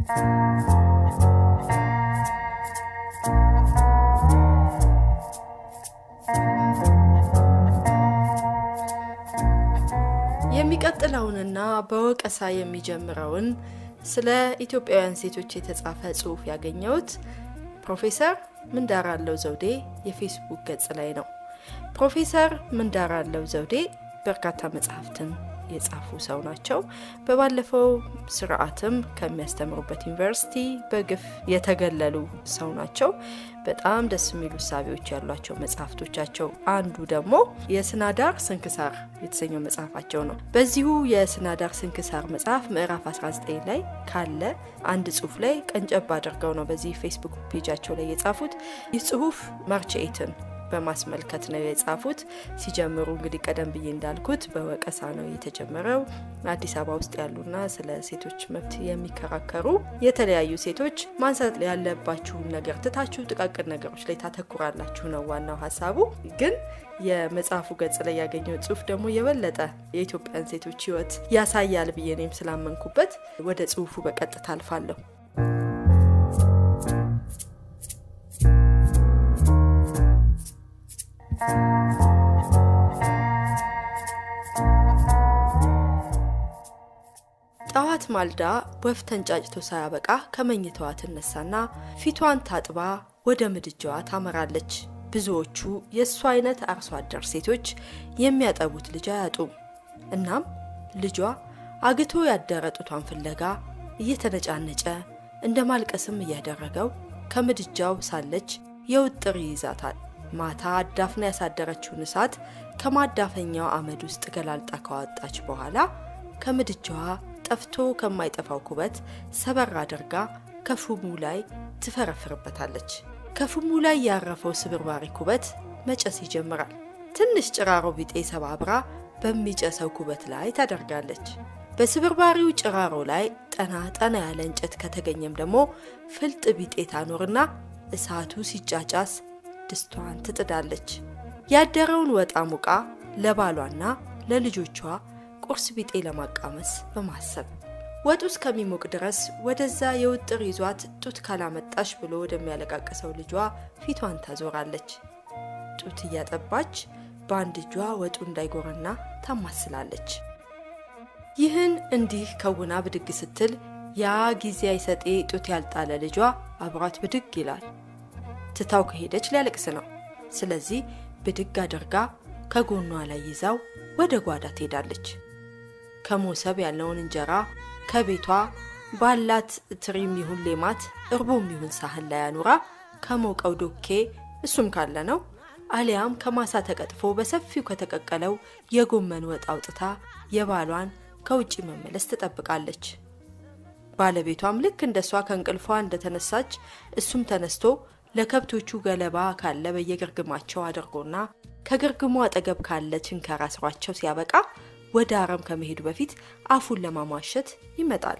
የሚቀጥለውንና በወቀሳ የሚጀምረውን ስለ ኢትዮጵያውያን ሴቶች የተጻፈ ጽሑፍ ያገኘሁት ፕሮፌሰር ምንዳርአለው ዘውዴ የፌስቡክ ገጽ ላይ ነው። ፕሮፌሰር ምንዳርአለው ዘውዴ በርካታ መጽሐፍትን የጻፉ ሰው ናቸው። በባለፈው ስርዓትም ከሚያስተምሩበት ዩኒቨርሲቲ በግፍ የተገለሉ ሰው ናቸው። በጣም ደስ የሚሉ ሳቢዎች ያሏቸው መጽሐፍቶቻቸው አንዱ ደግሞ የሰናዳር ስንክሳር የተሰኘው መጽሐፋቸው ነው። በዚሁ የሰናዳር ስንክሳር መጽሐፍ ምዕራፍ 19 ላይ ካለ አንድ ጽሑፍ ላይ ቀንጨብ አድርገው ነው በዚህ ፌስቡክ ፔጃቸው ላይ የጻፉት። ይህ ጽሑፍ ማርች 8 በማስመልከት ነው የጻፉት። ሲጀምሩ እንግዲህ ቀደም ብዬ እንዳልኩት በወቀሳ ነው የተጀመረው። አዲስ አበባ ውስጥ ያሉና ስለ ሴቶች መብት የሚከራከሩ የተለያዩ ሴቶች ማንሳት ያለባችሁ ነገር ትታችሁ ጥቃቅን ነገሮች ላይ ታተኩራላችሁ ነው ዋናው ሐሳቡ። ግን የመጽሐፉ ገጽ ላይ ያገኘው ጽሑፍ ደግሞ የበለጠ የኢትዮጵያን ሴቶች ሕይወት ያሳያል ብዬ እኔም ስላመንኩበት ወደ ጽሑፉ በቀጥታ አልፋለሁ። ጣዋት ማልዳ ወፍ ተንጫጭቶ ሳያበቃ ከመኝታዋ ተነሳና ፊቷን ታጥባ ወደ ምድጃዋ ታመራለች። ብዙዎቹ የሷ አይነት አርሶ አደር ሴቶች የሚያጠቡት ልጅ አያጡም። እናም ልጇ አግቶ ያደረጡቷን ፍለጋ እየተነጫነጨ እንደማልቀስም እያደረገው ከምድጃው ሳለች የውጥር ይዛታል። ማታ አዳፍና ያሳደረችውን እሳት ከማዳፈኛው አመድ ውስጥ ገላልጣ ካወጣች በኋላ ከምድጃዋ ጠፍቶ ከማይጠፋው ኩበት ሰበር አድርጋ ከፉሙ ላይ ትፈረፍርበታለች። ከፉሙ ላይ ያረፈው ስብርባሪ ኩበት መጨስ ይጀምራል። ትንሽ ጭራሮ ቢጤ ሰባብራ በሚጨሰው ኩበት ላይ ታደርጋለች። በስብርባሪው ጭራሮ ላይ ጠና ያለ እንጨት ከተገኘም ደግሞ ፍልጥ ቢጤ ታኖርና እሳቱ ሲጫጫስ ድስቷን ትጥዳለች። ያደረውን ወጣ ሙቃ ለባሏና ለልጆቿ ቁርስ ቢጤ ለማቃመስ በማሰብ ወጡ እስከሚሞቅ ድረስ ወደዛ የውጥር ይዟት ጡት ካላመጣሽ ብሎ ወደሚያለቃቀሰው ልጇ ፊቷን ታዞራለች። ጡት እያጠባች በአንድ እጇ ወጡ እንዳይጎርና ታማስላለች። ይህን እንዲህ ከውና ብድግ ስትል ያ ጊዜ አይሰጤ ጡት ያልጣለ ልጇ አብሯት ብድግ ይላል። ትታው ከሄደች ሊያለቅስ ነው። ስለዚህ ብድግ አድርጋ ከጎኗ ላይ ይዛው ወደ ጓዳ ትሄዳለች። ከሞሰብ ያለውን እንጀራ ከቤቷ ባላት ትሪም ይሁን ሌማት እርቦም ይሁን ሳህን ላይ አኑራ ከሞቀው ዶኬ እሱም ካለ ነው አሊያም ከማሳ ተቀጥፎ በሰፊው ከተቀቀለው የጎመን ወጥ አውጥታ የባሏን ከውጪ መመለስ ትጠብቃለች። ባለቤቷም ልክ እንደሷ ከእንቅልፏ እንደተነሳች እሱም ተነስቶ ለከብቶቹ ገለባ ካለ በየግርግማቸው አድርጎና ከግርግሙ አጠገብ ካለ ችንካራ ስሯቸው ሲያበቃ ወደ አረም ከመሄዱ በፊት አፉን ለማሟሸት ይመጣል።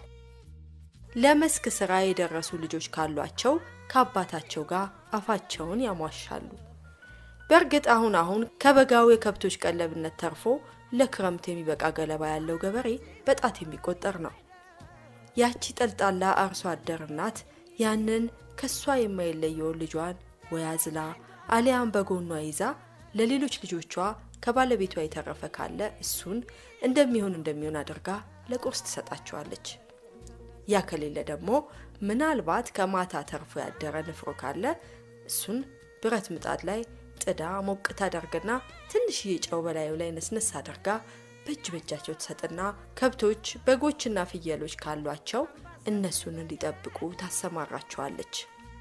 ለመስክ ስራ የደረሱ ልጆች ካሏቸው ከአባታቸው ጋር አፋቸውን ያሟሻሉ። በርግጥ አሁን ከበጋው የከብቶች ቀለብነት ተርፎ ለክረምት የሚበቃ ገለባ ያለው ገበሬ በጣት የሚቆጠር ነው። ያቺ ጠልጣላ አርሶ አደር እናት ያንን ከሷ የማይለየው ልጇን ወያዝላ አሊያም በጎኗ ይዛ ለሌሎች ልጆቿ ከባለቤቷ የተረፈ ካለ እሱን እንደሚሆን አድርጋ ለቁርስ ትሰጣቸዋለች። ያ ከሌለ ደግሞ ምናልባት ከማታ ተርፎ ያደረ ንፍሮ ካለ እሱን ብረት ምጣድ ላይ ጥዳ ሞቅታ አድርገና ትንሽ ጨው በላዩ ላይ ነስነስ አድርጋ በእጃቸው ትሰጥና ከብቶች በጎችና ፍየሎች ካሏቸው እነሱን እንዲጠብቁ ታሰማራቸዋለች።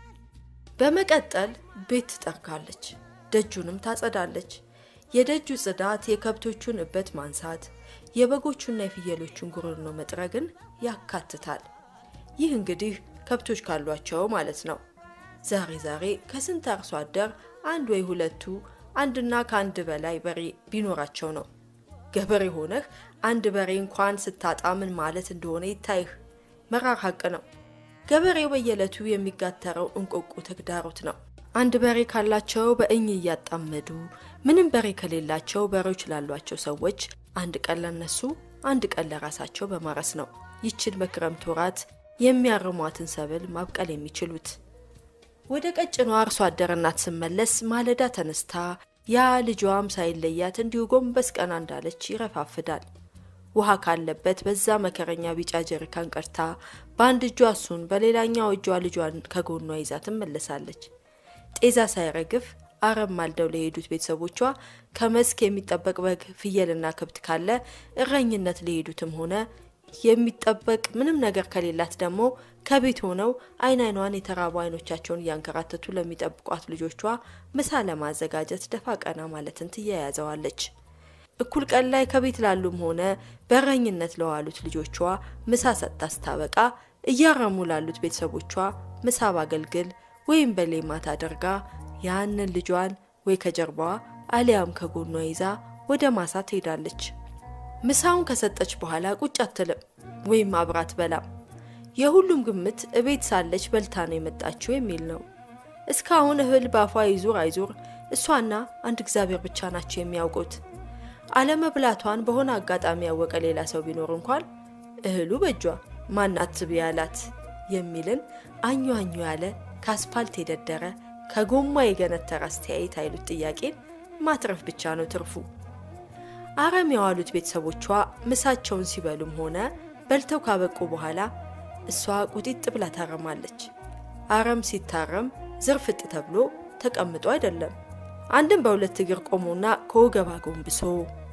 በመቀጠል ቤት ትጠርጋለች፣ ደጁንም ታጸዳለች። የደጁ ጽዳት የከብቶቹን እበት ማንሳት፣ የበጎቹና የፍየሎቹን ጉሮሮ መጥረግን ያካትታል። ይህ እንግዲህ ከብቶች ካሏቸው ማለት ነው። ዛሬ ከስንት አርሶ አደር አንድ ወይ ሁለቱ አንድና ከአንድ በላይ በሬ ቢኖራቸው ነው። ገበሬ ሆነህ አንድ በሬ እንኳን ስታጣ ምን ማለት እንደሆነ ይታይህ። መራር ሐቅ ነው። ገበሬው በየለቱ የሚጋተረው እንቆቁ ተግዳሮት ነው። አንድ በሬ ካላቸው በእኝ ያጣመዱ ምንም በሬ ከሌላቸው በሬዎች ላሏቸው ሰዎች አንድ ቀን ለነሱ አንድ ቀን ለራሳቸው በማረስ ነው። ይችን በክረምት ወራት የሚያርሟትን ሰብል ማብቀል የሚችሉት። ወደ ቀጭኗ አርሶ አደር እናት ስመለስ ማለዳ ተነስታ ያ ልጇም ሳይለያት እንዲሁ ጎንበስ ቀና እንዳለች ይረፋፍዳል። ውሃ ካለበት በዛ መከረኛ ቢጫ ጀሪካን ቀርታ በአንድ እጇ እሱን በሌላኛው እጇ ልጇን ከጎኗ ይዛ ትመለሳለች። ጤዛ ሳይረግፍ አረም ማልደው ለሄዱት ቤተሰቦቿ ከመስክ የሚጠበቅ በግ ፍየልና ከብት ካለ እረኝነት ለሄዱትም ሆነ የሚጠበቅ ምንም ነገር ከሌላት ደግሞ ከቤት ሆነው አይናይኗን የተራቡ አይኖቻቸውን ያንከራተቱ ለሚጠብቋት ልጆቿ ምሳ ለማዘጋጀት ደፋ ቀና ማለትን ትያያዘዋለች። እኩል ቀን ላይ ከቤት ላሉም ሆነ በረኝነት ለዋሉት ልጆቿ ምሳ ሰጥታ ስታበቃ እያረሙ ላሉት ቤተሰቦቿ ምሳ ባገልግል ወይም በሌማት አድርጋ ያንን ልጇን ወይ ከጀርባዋ አሊያም ከጎኗ ይዛ ወደ ማሳ ትሄዳለች። ምሳውን ከሰጠች በኋላ ቁጭ አትልም ወይም አብራት በላም። የሁሉም ግምት እቤት ሳለች በልታ ነው የመጣችው የሚል ነው። እስካሁን እህል ባፏ ይዙር አይዙር እሷና አንድ እግዚአብሔር ብቻ ናቸው የሚያውቁት። አለመብላቷን በሆነ አጋጣሚ ያወቀ ሌላ ሰው ቢኖር እንኳን እህሉ በጇ ማናት ቢያላት የሚልን አኙ ያለ ካስፓልት የደደረ ከጎማ የገነተረ አስተያየት አይሉት ጥያቄን ማትረፍ ብቻ ነው ትርፉ። አረም ያዋሉት ቤተሰቦቿ ምሳቸውን ሲበሉም ሆነ በልተው ካበቁ በኋላ እሷ ቁጢጥ ብላ ታረማለች። አረም ሲታረም ዝርፍጥ ተብሎ ተቀምጦ አይደለም። አንድም በሁለት እግር ቆሞና ከወገባ ጎንብሶ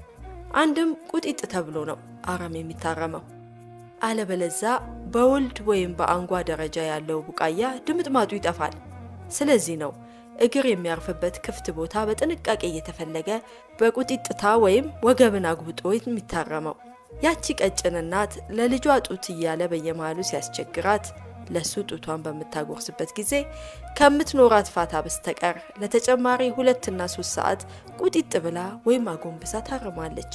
አንድም ቁጢጥ ተብሎ ነው አረም የሚታረመው። አለበለዛ በወልድ ወይም በአንጓ ደረጃ ያለው ቡቃያ ድምጥማጡ ይጠፋል። ስለዚህ ነው እግር የሚያርፍበት ክፍት ቦታ በጥንቃቄ እየተፈለገ በቁጢጥታ ወይም ወገብን አጉብጦ የሚታረመው። ያቺ ቀጭን እናት ለልጇ ጡት እያለ በየማሉ ሲያስቸግራት ለሱ ጡቷን በመታጎርስበት ጊዜ ከምትኖራት ፋታ በስተቀር ለተጨማሪ 2 እና 3 ሰዓት ቁጢጥ ብላ ወይም አጎንብሳ ታርማለች።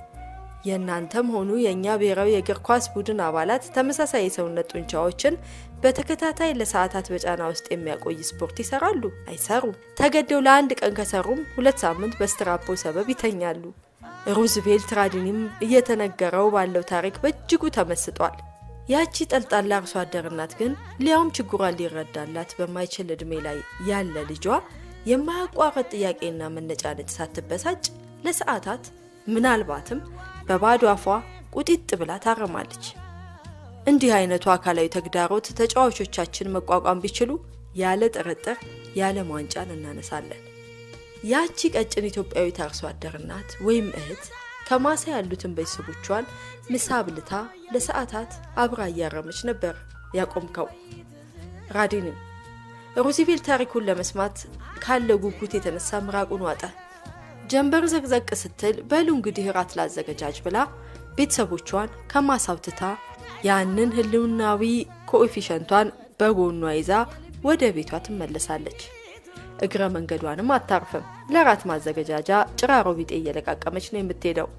የናንተም ሆኑ የኛ ብሔራዊ የእግር ኳስ ቡድን አባላት ተመሳሳይ የሰውነት ጡንቻዎችን በተከታታይ ለሰዓታት በጫና ውስጥ የሚያቆይ ስፖርት ይሰራሉ አይሰሩ? ተገደው ለአንድ ቀን ከሰሩም 2 ሳምንት በስትራፖ ሰበብ ይተኛሉ። ሩዝቬልት ራዲንም እየተነገረው ባለው ታሪክ በእጅጉ ተመስጧል። ያቺ ጠልጣላ አርሶ አደር እናት ግን ሊያውም ችግሯን ሊረዳላት በማይችል እድሜ ላይ ያለ ልጇ የማያቋርጥ ጥያቄና መነጫነጭ ሳትበሳጭ ለሰዓታት ምናልባትም በባዶ አፏ ቁጢጥ ብላ ታረማለች። እንዲህ አይነቱ አካላዊ ተግዳሮት ተጫዋቾቻችን መቋቋም ቢችሉ ያለ ጥርጥር ያለ ዋንጫን እናነሳለን። ያቺ ቀጭን ኢትዮጵያዊት አርሶ አደር እናት ወይም እህት ከማሳ ያሉትን ቤተሰቦቿን ምሳ ብልታ ለሰዓታት አብራ ያረመች ነበር ያቆምከው። ራዲንም ሩዝቬልት ታሪኩን ለመስማት ካለ ጉጉት የተነሳ ምራቁን ዋጠ። ጀንበር ዘቅዘቅ ስትል በሉ እንግዲህ ራት ላዘጋጃጅ ብላ ቤተሰቦቿን ከማሳውትታ ያንን ህልውናዊ ኮኤፊሽንቷን በጎኗ ይዛ ወደ ቤቷ ትመለሳለች። እግረ መንገዷንም አታርፍም። ለራት ማዘጋጃጃ ጭራሮ ቢጤ እየለቃቀመች ነው የምትሄደው።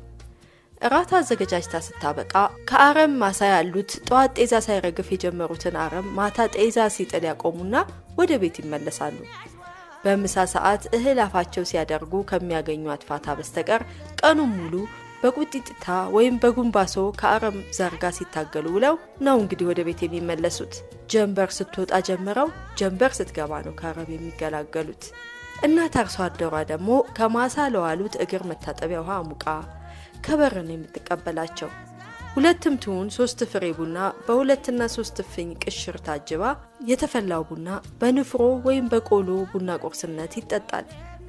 ራት አዘጋጃጅታ ስታበቃ ከአረም ማሳ ያሉት ጧት ጤዛ ሳይረግፍ የጀመሩትን አረም ማታ ጤዛ ሲጥል ያቆሙና ወደ ቤት ይመለሳሉ። በምሳ ሰዓት እህል አፋቸው ሲያደርጉ ከሚያገኙት ፋታ በስተቀር ቀኑን ሙሉ በቁጢጥታ ወይም በጉንባሶ ከአረም ዘርጋ ሲታገሉ ውለው ነው እንግዲህ ወደ ቤት የሚመለሱት። ጀንበር ስትወጣ ጀምረው ጀንበር ስትገባ ነው ከአረም የሚገላገሉት። እናት አርሶ አደሯ ደግሞ ከማሳ ለዋሉት እግር መታጠቢያ ውሃ አሙቃ ከበረን የምትቀበላቸው። 2 ትሁን 3 ፍሬ ቡና በ2 እና 3 ፍኝ ቅሽር ታጅባ የተፈላው ቡና በንፍሮ ወይም በቆሎ ቡና ቁርስነት ይጠጣል።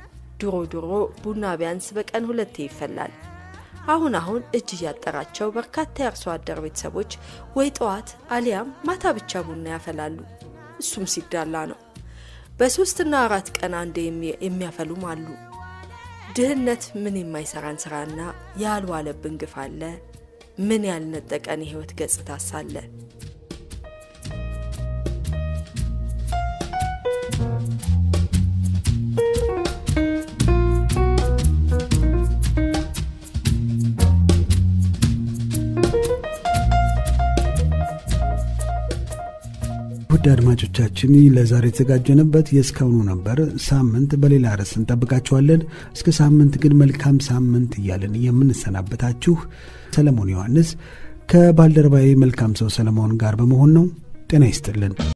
ድሮ ቡና ቢያንስ በቀን 2 ይፈላል። አሁን እጅ ያጠራቸው በርካታ የአርሶ አደር ቤተሰቦች ወይ ጧት አሊያም ማታ ብቻ ቡና ያፈላሉ። እሱም ሲዳላ ነው። በ3 እና 4 ቀን አንዴ የሚያፈሉም አሉ። ድህነት ምን የማይሰራን ስራና ያልዋለብን ግፍ አለ። ምን ያልነጠቀን ሕይወት ገጽታ ሳለ ውድ አድማጮቻችን ለዛሬ ተዘጋጀንበት የስካውኑ ነበር። ሳምንት በሌላ ርዕስ እንጠብቃችኋለን። እስከ ሳምንት ግን መልካም ሳምንት እያልን የምንሰናበታችሁ ሰለሞን ዮሐንስ ከባልደረባዬ መልካም ሰው ሰለሞን ጋር በመሆን ነው። ጤና ይስጥልን።